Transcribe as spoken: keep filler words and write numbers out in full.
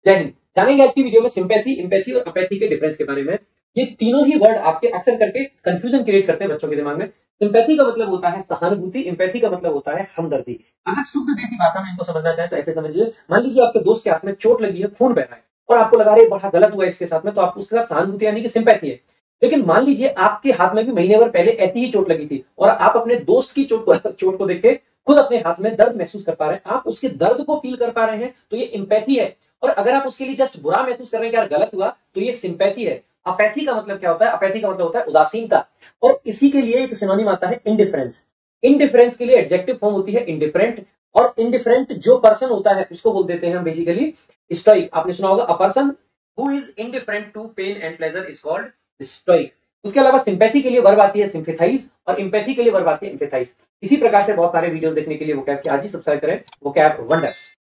जय हिंद। जानेंगे आज की वीडियो में सिंपैथी, एम्पैथी और अपैथी के डिफरेंस के बारे में। ये तीनों ही वर्ड आपके अक्सर करके कंफ्यूजन क्रिएट करते हैं बच्चों के दिमाग में। सिंपैथी का मतलब होता है सहानुभूति, एम्पैथी का मतलब होता है हमदर्दी। अगर शुद्ध देसी भाषा में इनको समझना चाहे तो ऐसे समझिए, मान लीजिए आपके दोस्त के हाथ में चोट लगी है, खून बह रहा है और आपको लगा रहा है बड़ा गलत हुआ इसके साथ में, तो आप उसके साथ सहानुभूति यानी कि सिंपैथी है। लेकिन मान लीजिए आपके हाथ में भी महीने भर पहले ऐसी ही चोट लगी थी और आप अपने दोस्त की चोट को चोट को देख के खुद अपने हाथ में दर्द महसूस कर पा रहे हैं, आप उसके दर्द को फील कर पा रहे हैं, तो ये एम्पैथी है। और अगर आप उसके लिए जस्ट बुरा महसूस कर रहे हैं कि यार गलत हुआ, तो ये सिंपैथी है। अपैथी का मतलब क्या होता है? अपैथी का मतलब होता है उदासीनता। और इसी के लिए एक सिनोनिम आता है इंडिफरेंस। इंडिफरेंस के लिए एडजेक्टिव फॉर्म होती है इंडिफरेंट, और इंडिफरेंट जो पर्सन होता है उसको बोल देते हैं हम बेसिकली स्टोइक। आपने सुना होगा, a person who is indifferent to pain and pleasure is called stoic. उसके अलावा सिंपैथी के लिए वर्ब आती है सिंपैथाइज, और एम्पैथी के लिए वर्ब आती है एम्पैथाइज। इसी प्रकार से बहुत सारे वीडियोस देखने के लिए वो कैब के आज ही सब्सक्राइब करें, वो कैब वंडर्स।